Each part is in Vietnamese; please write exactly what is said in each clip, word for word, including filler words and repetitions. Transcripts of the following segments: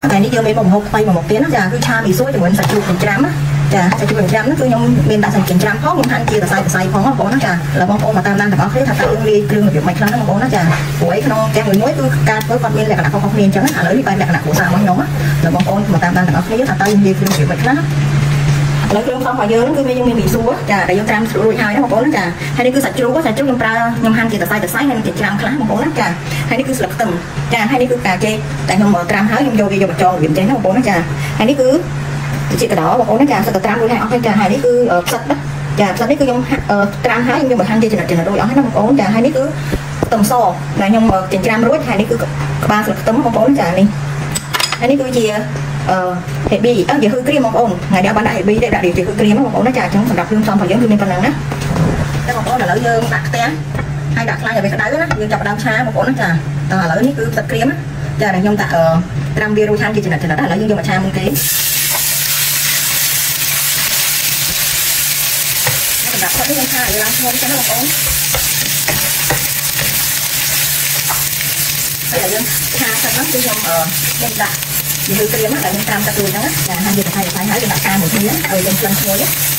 ngàyนี้យើងមានបំហុកថ្មីមកទៀតណាចាគឺឆាមីសួរជាមួយសាច់ជ្រូកចិញ្ច្រាំណាចាសាច់ជ្រូកចិញ្ច្រាំហ្នឹងគឺខ្ញុំមានដាក់សាច់ចិញ្ច្រាំផងខ្ញុំហាន់ជាសរសៃសរសៃផងបងប្អូនណាចាแล้วបងប្អូនមកតាមដានទាំងអស់គ្នាថាតើយើងលាយគ្រឿងរបៀបម៉េចខ្លះណាបងប្អូនណាចាព្រោះឯក្នុងទាំងមួយមួយគឺការធ្វើគាត់មានលក្ខណៈខុសៗគ្នាអញ្ចឹងឥឡូវនេះបែបលក្ខណៈគ្រួសាររបស់ខ្ញុំណាแล้วបងប្អូនមកតាមដានទាំងអស់គ្នាថាតើយើងលាយគ្រឿងរបៀបម៉េចខ្លះឥឡូវគ្រឿងផ្សំរបស់យើងគឺវាយើងមានមីសួរចាដែលយើងត្រាំរួចហើយណាបងប្អូនណាចាហើយនេះគឺសាច់ជ្រូកសាច់ជ្រូកខ្ញុំប្រើខ្ញុំហាន់ជាសរសៃសរសៃហើយនឹងចិញ្ច្រាំខ្លះបងប្អូនណាចាហើយនេះគឺស្លឹកខ្ទឹមចាហើយនេះគឺការចេកតែខ្ញុំត្រាំហើយខ្ញុំយកវាយកមកចងរបៀបចេះណាបងប្អូនណាចាហើយនេះគឺជាកដោបងប្អូនណាចាសិតតែត្រាំរួចហើយអស់ហើយចាហើយនេះគឺផ្សិតណាចាផ្សិតនេះគឺខ្ញុំត្រាំហើយខ្ញុំយកមកហាន់ជាចំណិតចំណិតរួចអស់ហើយណាបងប្អូនចាហើយនេះគឺខ្ទឹមសដែលខ្ញុំចិញ្ច្រាំរួចហើយនេះគឺក្បាលស្លឹកខ្ទឹមបងប្អូនចានេះហើយនេះគឺជាអឺហេប៊ីអឺជាហឺគ្រីមបងប្អូនថ្ងៃនេះបានដាក់ហេប៊ីទេដាក់ជាហឺគ្រីមបងប្អូនណាចាអញ្ចឹងសម្រាប់គ្រឿងផ្សំរបស់យើងគឺមានប៉ុណ្ណឹងណាតែបងប្អូនឥឡូវយើងដាក់ខ្ទះហើយដាក់ខ្លាញ់ឲ្យវាក្តៅណាយើងចាប់ផ្ដើមឆាបងប្អូនណាចាតោះឥឡូវនេះគឺទឹកគ្រីមណាចាដែលខ្ញុំដាក់ត្រាំវារួចឆាជាចំណិតចំណិតឥឡូវយើងយកមកឆាមុនគេសម្រាប់ទឹកនេះខ្ញុំឆាឲ្យឡើងឈ្ងុយចឹងណាបងប្អូនហើយយើងឆាទឹកហ្នឹងគឺខ្ញុំខ្ញុំដាក់វាគឺគ្រីមហ្នឹងដែលខ្ញុំត្រាំទឹករួចហ្នឹងចាហើយយើងបន្ថែមបន្ថែមហើយយើងដាក់ឆាមួយទៀតឲ្យយើងក្លិនឈ្ងុយ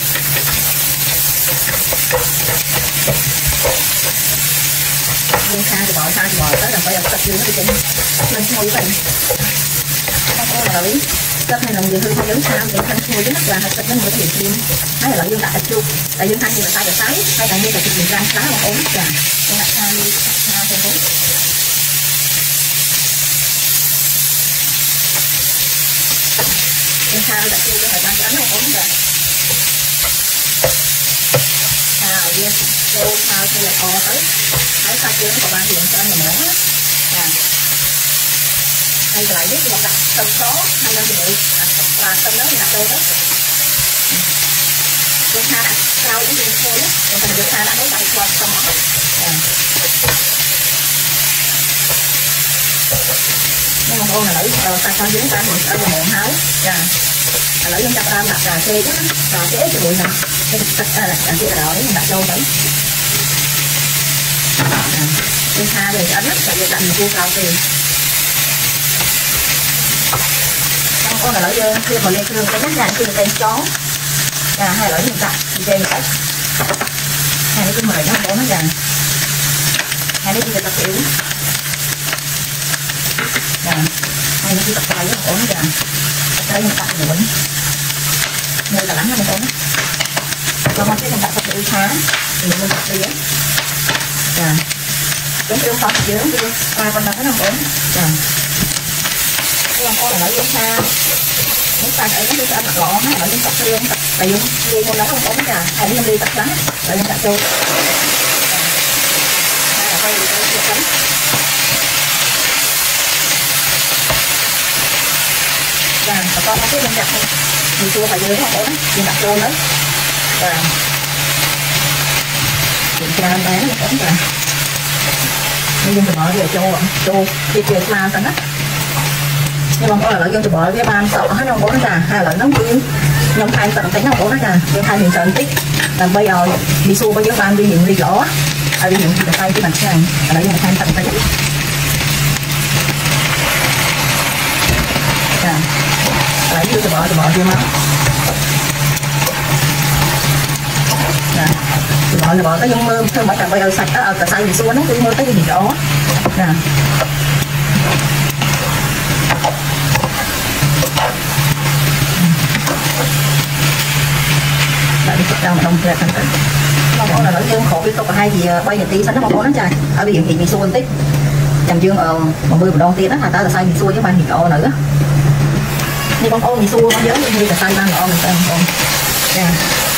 យើងឆាច្របល់ឆាច្របល់ទៅដើម្បីឲ្យទឹកយើងវាចេញក្លិនឈ្ងុយទៅបងប្អូនឥឡូវទឹកnày làយើងហឺយើងឆាទៅក្លិនឈ្ងុយណាចាហើយទឹកហ្នឹងវាទៅគ្រីមហើយឥឡូវយើងដាក់សាច់ជ្រូកតែយើងហាន់ជាសរសៃសរសៃហើយតែមានតែទឹកចិញ្ច្រាំខ្លះបងប្អូនចាយើងដាក់ឆានេះឆាទៅទៅយើងឆាដាក់ជ្រូកឲ្យបានឆ្អិនបងប្អូនចាឆាឲ្យវាចូលឆាទៅល្អទៅហើយសាច់យើងក៏បានរៀងឆ្អិនល្មមណាចាហើយកន្លែងនេះគឺដាក់ទឹកសហើយនឹងជាមួយអាទឹកស្រាទឹកហ្នឹងដាក់ចូលទៅយើងឆាដាក់ក្រោយនេះយើងឈ្ងុយយើងតែយើងឆាដាក់នេះដាក់ស្វាយខ្ទឹមអស់ចានេះបងប្អូនឥឡូវសាច់របស់យើងបានមួយស្អិតល្មមហើយចាឥឡូវយើងចាប់ដើមដាក់កាចេកណាកាចេកជាមួយនឹងទឹកទឹកកាចេកក្រោយនេះដាក់ចូលទៅយើងឆាវាឆ្អិនណាតែយើងដាក់មួយគូក្រោយទេបងប្អូនឥឡូវយើងគ្រៀបមកលេងគ្រឿងទៅណាចាគឺតែចងចាហើយឥឡូវយើងដាក់ចេកទៅហើយនេះគឺម្រេចណាបងប្អូនណាចាហើយនេះគឺទឹកស៊ីអ៊ីវចាហើយនេះគឺទឹកត្រីបងប្អូនណាចាត្រីយើងដាក់ជាមួយមើលកន្លះណាបងប្អូនណាដល់មកទៀតខ្ញុំដាក់ទឹកស៊ីអ៊ីវឆាជាមួយទឹកត្រីចាយើងគ្រឿងផ្សំយើងគឺប្រើប៉ុណ្ណឹងណាបងប្អូនចាបងប្អូនឥឡូវយើងឆានេះសាច់អីនេះគឺឆ្អិនល្អណាស់ឥឡូវយើងដាក់គ្រឿងតែយើងលាយមុនហ្នឹងបងប្អូនចាហើយយើងលាយទឹកខ្លះហើយយើងដាក់ចូលហើយឲ្យវាទៅទៀតចាបន្តមកទៀតយើងដាក់មីសួររបស់យើងបងប្អូនយើងដាក់ចូលទៅចាយើងច្រើនដែរបងប្អូនចានេះយើងច្របល់វាចូលចូលជាជាស្លាសិនណានេះបងប្អូនឥឡូវយើងច្របល់វាបានសក់ហើយបងប្អូនចាហើយឥឡូវហ្នឹងគឺខ្ញុំថែមទឹកបន្តិចណាបងប្អូនណាចាយើងថែមវាច្រើនបន្តិចដើម្បីឲ្យមីសួររបស់យើងបានវារៀងរីកល្អហើយវារៀងសរសៃទីបានឆ្ងាញ់ឥឡូវយើងថែមទឹកបន្តិចចាឥឡូវយើងច្របល់ច្របល់វាមកចាច្របល់ច្របល់ទៅយើងមើលធ្វើមិនដើម្បីឲ្យសាច់ឲ្យសរសៃមីសួរហ្នឹងគឺមើលទៅវារីកល្អចាដាក់ទឹកដល់ម្ដងទៀតហ្នឹងទៅបងប្អូនឥឡូវយើងគ្របវាទុកប្រហែលជាបីនាទីសិនណាបងប្អូនណាចាឲ្យវារៀងរីកមីសួរបន្តិចចាំយើងមកមើលម្ដងទៀតណាថាតើសរសៃមីសួរយើងបានរីកល្អនៅនេះបងប្អូនមីសួររបស់យើងវាសរសៃបានល្អមែនតើបងប្អូនចា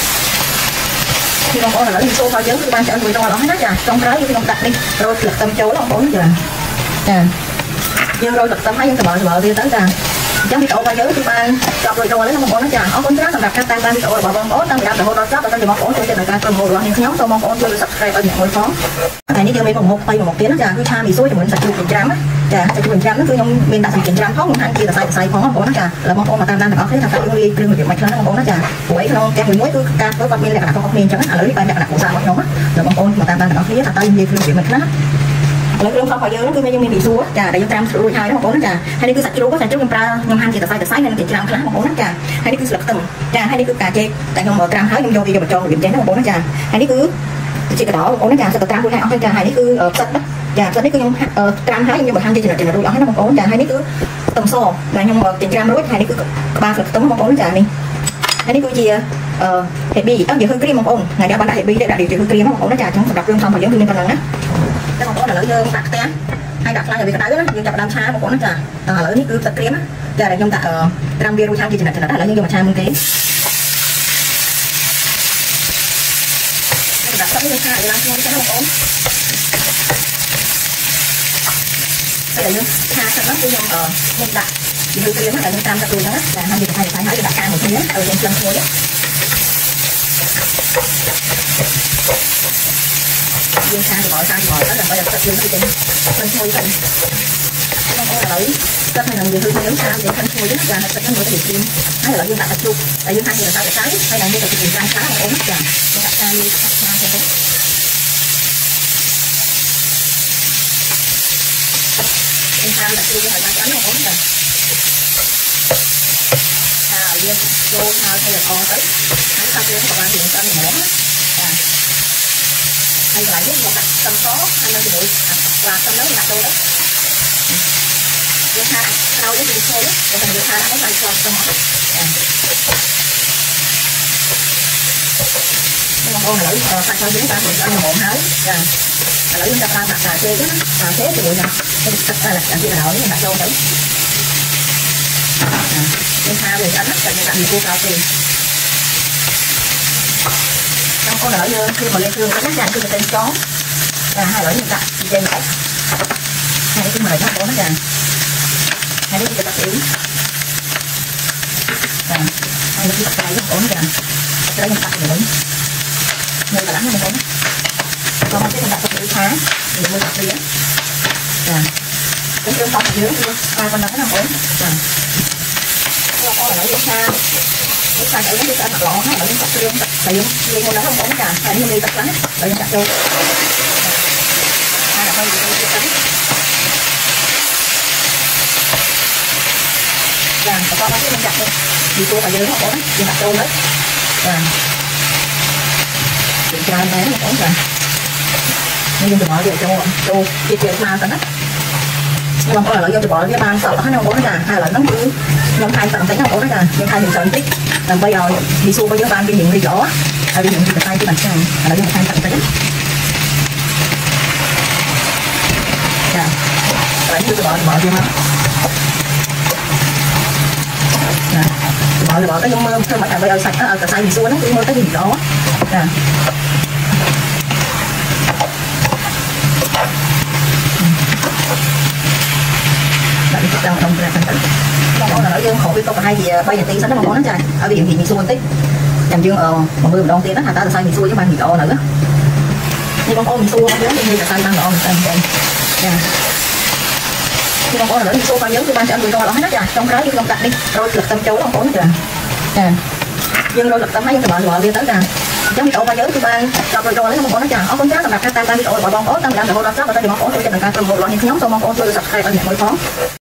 នេះបងប្អូនឥឡូវមីសួររបស់យើងគឺបានឆ្អិនរួចរាល់អស់ហើយណាចាចុងក្រោយយើងខ្ញុំដាក់នេះរោយស្លឹកខ្ទឹមចូលបងប្អូនចាចាយើងរោយស្លឹកខ្ទឹមហើយយើងច្របល់ច្របល់វាទៅចាអញ្ចឹងវីដេអូរបស់យើងគឺបានចប់រួចរាល់ហើយបងប្អូនណាចាអរគុណច្រើនសម្រាប់ការតាមដានវីដេអូរបស់បងប្អូនតាំងពីដើមរហូតដល់ចប់ដល់បងប្អូនចូលចិត្តការធ្វើម្ហូបរបស់ខ្ញុំសូមបងប្អូនជួយ Subscribe ឲ្យអ្នកមួយផងថ្ងៃនេះយើងមានម្ហូបថ្មីមួយមុខទៀតណាចាគឺឆាមីសួរជាមួយសាច់ជ្រូកចិញ្ច្រាំណាចាសាច់ជ្រូកចិញ្ច្រាំហ្នឹងគឺខ្ញុំមានដាក់សាច់ចិញ្ច្រាំផងខ្ញុំហាន់ជាសរសៃសរសៃផងបងប្អូនណាចាឥឡូវបងប្អូនមកតាមដានទាំងអស់គ្នាថាតើយើងលាយគ្រឿងរបៀបម៉េចខ្លះណាបងប្អូនណាចាព្រោះឯក្នុងទាំងមួយមួយគឺការធ្វើគាត់មានលក្ខណៈខុសៗគ្នាអញ្ចឹងឥឡូវនេះបែបលក្ខណៈគ្រួសាររបស់ខ្ញុំណាដល់បងប្អូនមកតាមដានទាំងអស់គ្នាថាតើយើងលាយគ្រឿងរបៀបម៉េចខ្លះ lấy cái không phải dơ nó cứ như mình bị xua trà để chúng ta sửa đuôi hai nó không có nó trà hay đi cứ sạch chú có sạch chú chúng ta nhom han chỉ tập sai tập sai nên tiền làm khá không có nó trà hay đi cứ sạch từng trà hay đi cứ cà chê tại nhom mở trang hái nhom vô đi cho mình cho điểm chén nó không có nó trà hay đi cứ chỉ cái đó có nó trà sạch tập trang đuôi hai ở trà hay đi cứ sạch đó trà sạch đi cứ nhom trang hái nhom mà han chỉ là chỉ là đuôi ở nó không có trà hay đi cứ tầm so là nhom tiền trang đối hay đi cứ ba sạch tấm không có nó trà đi hay đi cứ chia hệ bi áp dụng hương cream không ổn ngày đó bạn đã hệ bi để đạt điều trị hương cream không ổn nó trà chúng đọc lương xong phải giống như mình còn nữa cái không có là lỡ dơ đặt té hay đặt lại là vì cái đấy đó nhưng chặt đam xa một con nó trà lỡ ní cứ tập cream á trà để trong tạ ram bia ruồi tham gì thì là lỡ nhưng mà cha mương kế đặt sẵn cái xa để làm cho nó không ổn đây là như xa sẵn lắm cái dòng ở một đặt thì hương cream là những tam tập đùi đó là hai gì phải phải hỏi đặt ca một miếng ở trên chân thôi đấy dương sang thì bỏ sang thì bỏ đó là bây giờ tập dương thì mình thôi cần không có là lấy tất này là người hư nếu sao để phân thôi rất là tập người để tìm hay là dương đặt tập trung tại dương hai thì là sao để cái hay là như tập tiền trang khá là ổn rồi chúng ta sang đi sang cho tốt em sang tập trung phải trang nó ổn rồi à dương vô sao thay là con tới hắn sao chưa có bạn điện tâm mổ à hay là giúp một đặt tâm số hay là bụi và tâm lớn đặt đôi đó dương ha đâu với dương thôi rồi thành dương ha đã có tay cho tâm mỏ nhưng mà con lưỡi tay cho chúng ta thì ăn một hái là lưỡi chúng ta ta đặt cà phê đó cà phê thì bụi nè tất cả là làm gì là lưỡi đặt đôi đấy dương ha về ăn là như bạn mua cà phê trong con lỡ như khi mà lên thương có chắc chắn khi mà tên chó là hai lỡ như đặt trên này hai cái mà nó có nó ra hai cái tập yếu và hai cái tập tay nó có nó ra cái đó mình tập được đúng nên là lắng nó có còn một cái mình đặt tập yếu khá thì mình tập đi á và cái thương không dưới hai con đó nó ổn và có có lỡ như xa cái sai cái cái mặt lọn nó ở những tập lương tại vì liên quan nó không ổn cả tại vì đi tập lắm tại vì tập vô hai là hơi bị tập lắm và có cái mình đặt đi vì cô phải dưới nó ổn thì tập vô đấy và kiểm tra bé nó ổn rồi nhưng đừng bỏ về cho cho chia chia mà tận á nhưng mà có là do tôi bỏ cái ban sợ nó không ổn cả hay là nó cứ nhóm hai tận tính không ổn cả nhưng hai mình sợ tích là bây giờ đi xu bây giờ ban đi hiện đi rõ hay đi hiện thì tay cái bàn sang là dùng hai tận tính dạ đấy tôi bỏ bỏ chưa mà bỏ bỏ cái mơ thôi mà bây giờ sạch ở cả tay đi xu nó cứ mơ cái gì đó dạ bạn đi trong trong ra thành nó là nói dương khổ biết có hai gì bây giờ tiền sách nó mà nó trai ở viện thì mình xua tích nhầm dương ờ một mươi đồng tiền đó ta là sai mình xua chứ mang bị độ nữa nhưng con ô mình xua không giống như là sai mang độ mình sai mình nè nhưng con ô là nữa mình xua bao giống như ban cho anh người con là hết đó trời trong cái như con đặt đi rồi lực tâm châu nó không có nữa trời nè nhưng rồi lực tâm thấy những cái bọn bọn kia tới trời giống như độ bao giống như ban cho rồi rồi lấy không có nó trời ó con chắc là đặt cái tam tam đi độ bỏ bong ố tam làm được hô đó chắc là ta đi mong ố tôi cho mình ca từ một loại những nhóm tôi mong ố tôi sập khai ở những mỗi phó